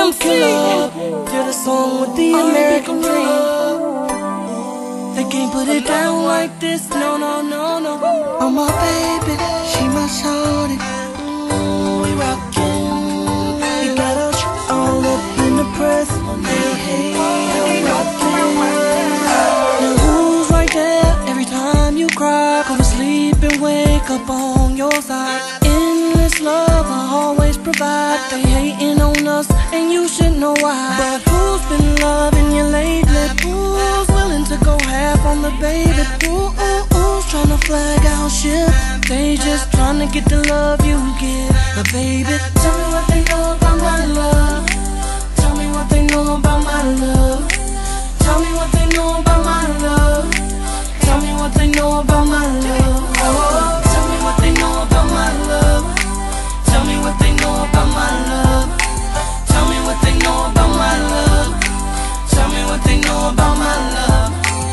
don't kill love. Did a song with the American dream. They can't put it down like this, no, no, no, no. Oh my baby, she my shorty. We rockin'. We got us all up in the press. Hey, hey, we rockin'. Now who's right there every time you cry? Go to sleep and wake up on your side. Endless love I always provide. They hating on us and you should know why. But who's been loving you lately? Who's willing to go half on the baby? Who's tryna flag out shit? They just tryna get the love you get. But baby, tell me what they know about my love. Tell me what they know about my love. Tell me what they know about my love. Tell me what they know about my love. Oh, tell me what they know about my love. Tell me what they know about my love. Tell me what they know about my love. Tell me what they know about my love.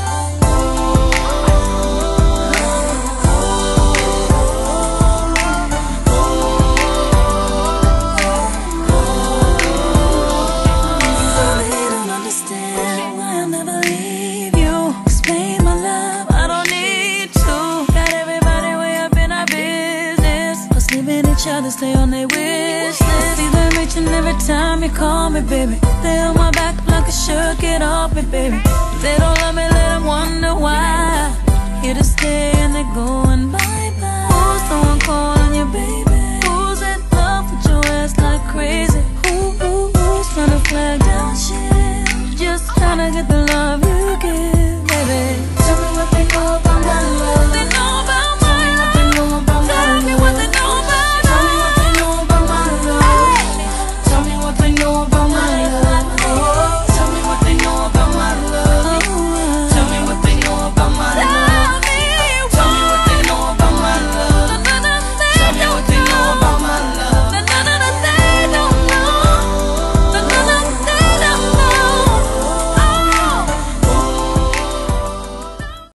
Stay on their wish list. See them reaching every time you call me, baby. They on my back like a shirt, get off me, baby. They don't love me, let them wonder why. Here to stay and they're going bye-bye. Who's the one calling you, baby?